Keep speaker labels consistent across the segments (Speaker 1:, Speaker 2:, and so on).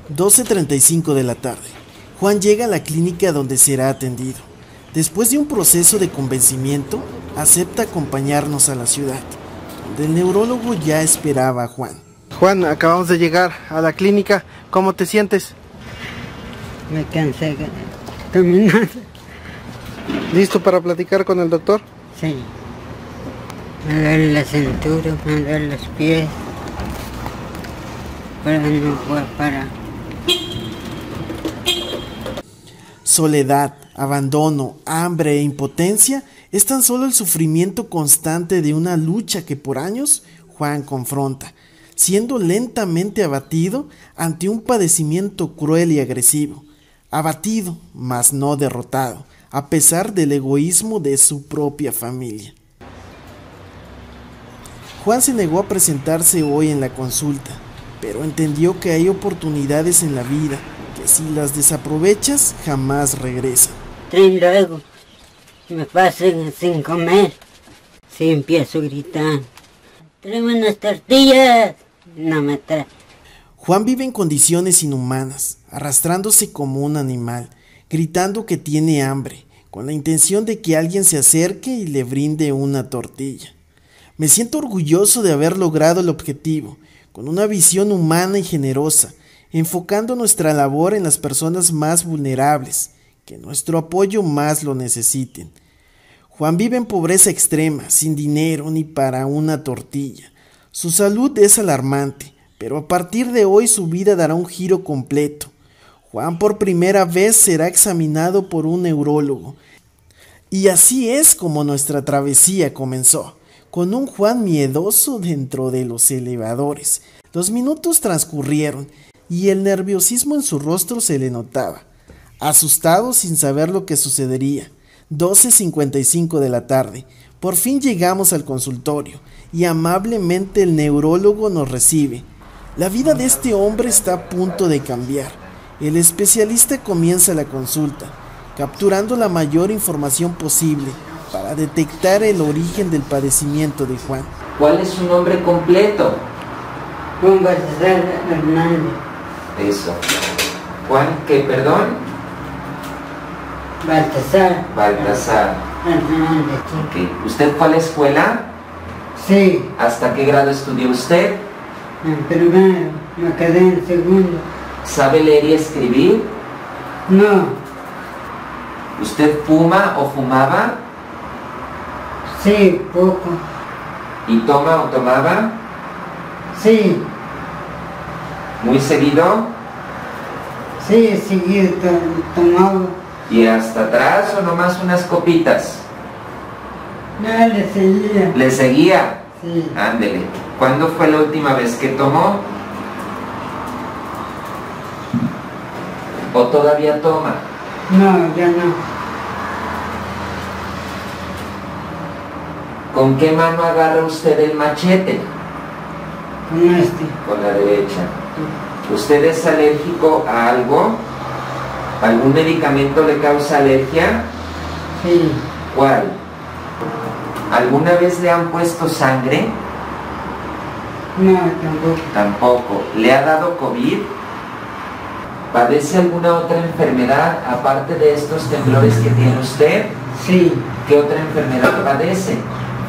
Speaker 1: 12:35 de la tarde. Juan llega a la clínica donde será atendido. Después de un proceso de convencimiento, acepta acompañarnos a la ciudad, donde el neurólogo ya esperaba a Juan. Juan, acabamos de llegar a la clínica. ¿Cómo te sientes?
Speaker 2: Me cansé de caminar.
Speaker 1: ¿Listo para platicar con el doctor?
Speaker 2: Sí. Me duele la cintura, me duele los pies. Pero no puedo parar.
Speaker 1: Soledad, abandono, hambre e impotencia es tan solo el sufrimiento constante de una lucha que por años Juan confronta, siendo lentamente abatido ante un padecimiento cruel y agresivo. Abatido, mas no derrotado, a pesar del egoísmo de su propia familia. Juan se negó a presentarse hoy en la consulta, pero entendió que hay oportunidades en la vida que si las desaprovechas jamás regresan.
Speaker 2: Y luego me pasan sin comer, si empiezo a gritar, tráeme unas tortillas, no me trae.
Speaker 1: Juan vive en condiciones inhumanas, arrastrándose como un animal, gritando que tiene hambre, con la intención de que alguien se acerque y le brinde una tortilla. Me siento orgulloso de haber logrado el objetivo, con una visión humana y generosa, enfocando nuestra labor en las personas más vulnerables, que nuestro apoyo más lo necesiten. Juan vive en pobreza extrema, sin dinero ni para una tortilla. Su salud es alarmante, pero a partir de hoy su vida dará un giro completo. Juan por primera vez será examinado por un neurólogo. Y así es como nuestra travesía comenzó, con un Juan miedoso dentro de los elevadores. Los minutos transcurrieron y el nerviosismo en su rostro se le notaba. Asustado sin saber lo que sucedería. 12:55 de la tarde. Por fin llegamos al consultorio y amablemente el neurólogo nos recibe. La vida de este hombre está a punto de cambiar. El especialista comienza la consulta, capturando la mayor información posible para detectar el origen del padecimiento de Juan.
Speaker 3: ¿Cuál es su nombre completo?
Speaker 2: Juan Baltasar Hernández.
Speaker 3: Eso. Juan, ¿qué, perdón?
Speaker 2: Baltasar.
Speaker 3: Baltasar.
Speaker 2: Hernández.
Speaker 3: Ok. ¿Usted fue a la escuela?
Speaker 2: Sí,
Speaker 3: ¿Hasta qué grado estudió usted?
Speaker 2: en primero, me quedé en segundo.
Speaker 3: ¿Sabe leer y escribir?
Speaker 2: No,
Speaker 3: ¿Usted fuma o fumaba?
Speaker 2: sí, poco.
Speaker 3: ¿Y toma o tomaba?
Speaker 2: Sí,
Speaker 3: ¿Muy seguido?
Speaker 2: sí, seguido tomaba.
Speaker 3: ¿Y hasta atrás o nomás unas copitas?
Speaker 2: No, le seguía.
Speaker 3: ¿Le seguía?
Speaker 2: Sí,
Speaker 3: Ándele. ¿Cuándo fue la última vez que tomó? ¿O todavía toma?
Speaker 2: no, ya no.
Speaker 3: ¿Con qué mano agarra usted el machete?
Speaker 2: Con este.
Speaker 3: Con la derecha. ¿Usted es alérgico a algo? ¿Algún medicamento le causa alergia?
Speaker 2: Sí,
Speaker 3: ¿Cuál? ¿Alguna vez le han puesto sangre?
Speaker 2: no, tampoco.
Speaker 3: Tampoco. ¿Le ha dado COVID? ¿Padece alguna otra enfermedad aparte de estos temblores que tiene usted?
Speaker 2: Sí,
Speaker 3: ¿Qué otra enfermedad padece?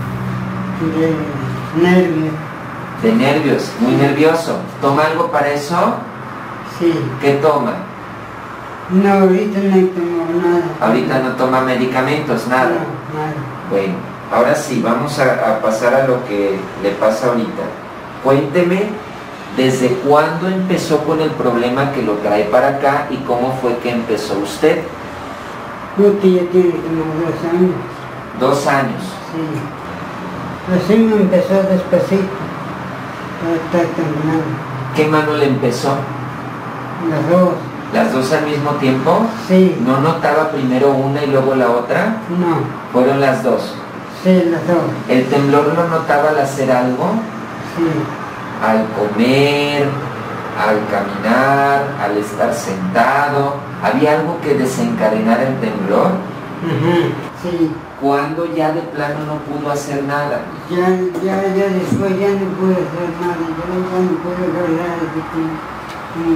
Speaker 2: de nervios.
Speaker 3: De nervios, muy nervioso. ¿Toma algo para eso?
Speaker 2: Sí.
Speaker 3: ¿Qué toma?
Speaker 2: No, ahorita no tomo nada.
Speaker 3: Ahorita no toma medicamentos, nada.
Speaker 2: No, nada.
Speaker 3: Bueno, ahora sí, vamos a pasar a lo que le pasa ahorita. Cuénteme desde cuándo empezó con el problema que lo trae para acá y cómo fue que empezó usted.
Speaker 2: Porque ya tiene como 2 años.
Speaker 3: 2 años.
Speaker 2: Sí. Así me empezó despacito. Está terminando.
Speaker 3: ¿Qué mano le empezó?
Speaker 2: Las dos.
Speaker 3: ¿Las dos al mismo tiempo?
Speaker 2: Sí.
Speaker 3: ¿No notaba primero una y luego la otra?
Speaker 2: No.
Speaker 3: Fueron las dos.
Speaker 2: Sí, las dos.
Speaker 3: ¿El temblor lo notaba al hacer algo?
Speaker 2: Sí.
Speaker 3: Al comer, al caminar, al estar sentado. ¿Había algo que desencadenara el temblor?
Speaker 2: Ajá. Sí.
Speaker 3: ¿Cuándo ya de plano no pudo hacer nada?
Speaker 2: Ya después ya no puedo hacer nada. Ya no puedo hablar de que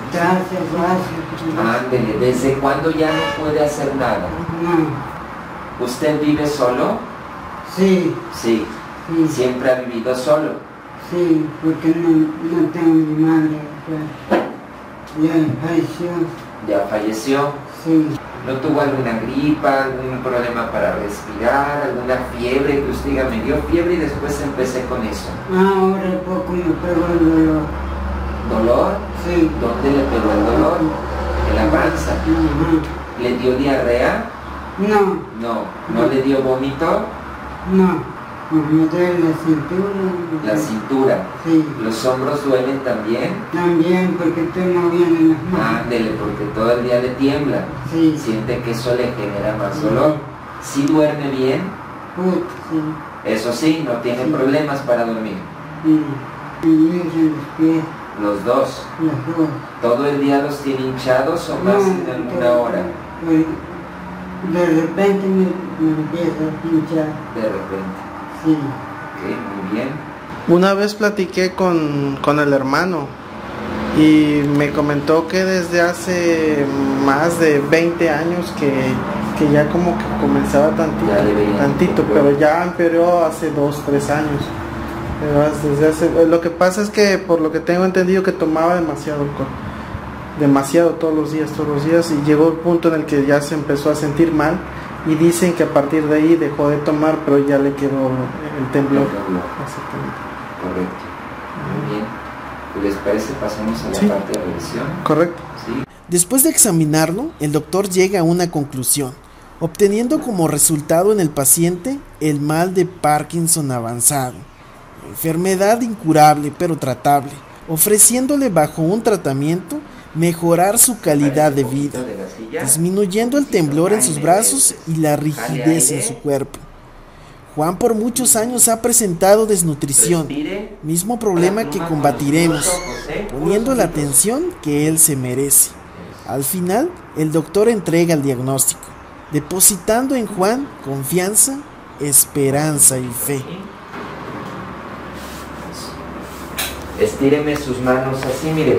Speaker 2: Hace fácil.
Speaker 3: Ándele, ¿desde cuándo ya no puede hacer nada?
Speaker 2: No.
Speaker 3: ¿Usted vive solo?
Speaker 2: Sí,
Speaker 3: Sí.
Speaker 2: sí,
Speaker 3: ¿Siempre ha vivido solo?
Speaker 2: sí, porque no tengo mi madre. Ya falleció.
Speaker 3: ¿Ya falleció?
Speaker 2: Sí.
Speaker 3: ¿No tuvo alguna gripa, algún problema para respirar, alguna fiebre? Que usted diga, me dio fiebre y después empecé con eso.
Speaker 2: Ahora poco me pegó el dolor.
Speaker 3: ¿Dolor?
Speaker 2: Sí.
Speaker 3: ¿Dónde le pegó el dolor? ¿En la panza?
Speaker 2: Ajá.
Speaker 3: ¿Le dio diarrea?
Speaker 2: No,
Speaker 3: No. ¿No le dio vómito?
Speaker 2: no. Me duele la cintura.
Speaker 3: La cintura.
Speaker 2: Sí.
Speaker 3: ¿Los hombros duelen también?
Speaker 2: También porque estoy moviendo las manos.
Speaker 3: Ándele, porque todo el día le tiembla.
Speaker 2: Sí.
Speaker 3: Siente que eso le genera más dolor. ¿Sí duerme bien?
Speaker 2: Sí.
Speaker 3: Eso sí, no tiene
Speaker 2: Sí.
Speaker 3: problemas para dormir.
Speaker 2: Sí. Me hinchan los pies,
Speaker 3: Los dos.
Speaker 2: las dos.
Speaker 3: ¿Todo el día los tiene hinchados o más en alguna hora?
Speaker 2: De repente me empieza a pinchar.
Speaker 3: De repente.
Speaker 2: Sí.
Speaker 3: Ok, muy bien.
Speaker 1: Una vez platiqué con el hermano y me comentó que desde hace más de 20 años que ya como que comenzaba
Speaker 3: Ya le veía
Speaker 1: tantito,
Speaker 3: un poco.
Speaker 1: pero ya empeoró hace 2, 3 años. Lo que pasa es que por lo que tengo entendido que tomaba demasiado alcohol, demasiado todos los días, y llegó el punto en el que ya se empezó a sentir mal y dicen que a partir de ahí dejó de tomar, pero ya le quedó el temblor. Exactamente.
Speaker 3: Correcto. Muy bien. ¿Les parece? Pasamos a la
Speaker 1: Sí.
Speaker 3: parte de revisión.
Speaker 1: Correcto.
Speaker 3: Sí.
Speaker 1: Después de examinarlo, el doctor llega a una conclusión, obteniendo como resultado en el paciente el mal de Parkinson avanzado, enfermedad incurable pero tratable, ofreciéndole bajo un tratamiento mejorar su calidad de vida, disminuyendo el temblor en sus brazos y la rigidez en su cuerpo. Juan por muchos años ha presentado desnutrición, mismo problema que combatiremos, poniendo la atención que él se merece. Al final, el doctor entrega el diagnóstico, depositando en Juan confianza, esperanza y fe.
Speaker 3: Estíreme sus manos así, mire.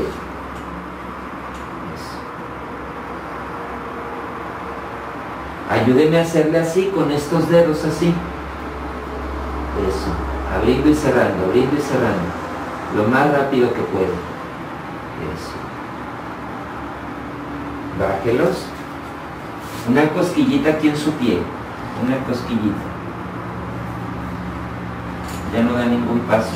Speaker 3: Ayúdeme a hacerle así, con estos dedos así. Eso. Abriendo y cerrando, lo más rápido que pueda. Eso. Bájelos. Una cosquillita aquí en su pie. Una cosquillita. Ya no da ningún paso.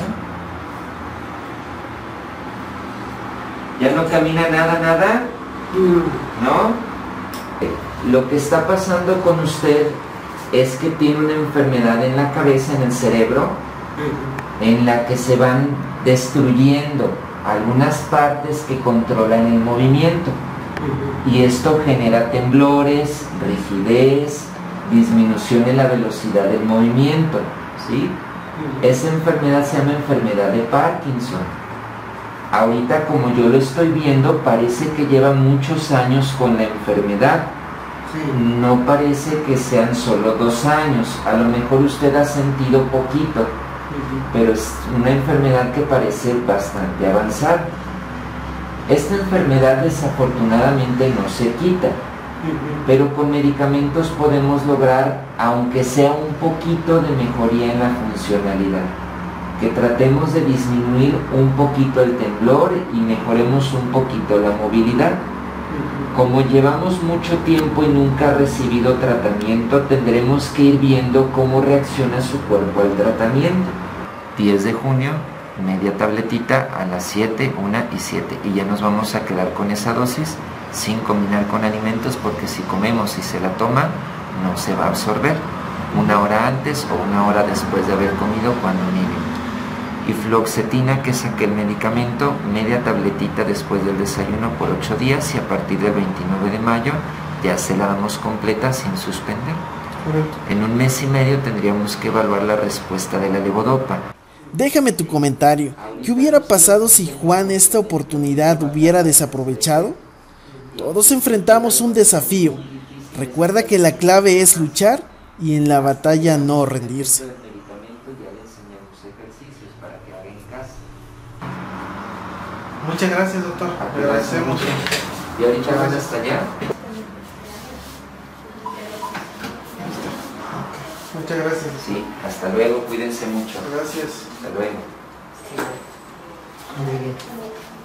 Speaker 3: ¿Ya no camina nada? ¿No? Lo que está pasando con usted es que tiene una enfermedad en la cabeza, en el cerebro, en la que se van destruyendo algunas partes que controlan el movimiento. Y esto genera temblores, rigidez, disminución en la velocidad del movimiento, ¿sí? Esa enfermedad se llama enfermedad de Parkinson. Ahorita, como yo lo estoy viendo, parece que lleva muchos años con la enfermedad. No parece que sean solo 2 años. A lo mejor usted ha sentido poquito, pero es una enfermedad que parece bastante avanzada. Esta enfermedad desafortunadamente no se quita, pero con medicamentos podemos lograr, aunque sea un poquito de mejoría en la funcionalidad. Que tratemos de disminuir un poquito el temblor y mejoremos un poquito la movilidad. Como llevamos mucho tiempo y nunca ha recibido tratamiento, tendremos que ir viendo cómo reacciona su cuerpo al tratamiento. 10 de junio, media tabletita a las 7, 1 y 7. Y ya nos vamos a quedar con esa dosis sin combinar con alimentos, porque si comemos y se la toma, no se va a absorber. 1 hora antes o 1 hora después de haber comido, cuando mínimo. Y fluoxetina, que es aquel medicamento, media tabletita después del desayuno por 8 días, y a partir del 29 de mayo ya se la damos completa sin suspender.
Speaker 1: Correcto.
Speaker 3: En 1 mes y medio tendríamos que evaluar la respuesta de la levodopa.
Speaker 1: Déjame tu comentario. ¿Qué hubiera pasado si Juan esta oportunidad hubiera desaprovechado? Todos enfrentamos un desafío. Recuerda que la clave es luchar y en la batalla no rendirse. Muchas gracias, doctor. Le agradecemos.
Speaker 3: ¿Y ahorita van hasta allá?
Speaker 1: Muchas gracias.
Speaker 3: Sí, hasta luego, cuídense mucho.
Speaker 1: Gracias.
Speaker 3: Hasta luego.
Speaker 2: Sí. Muy bien.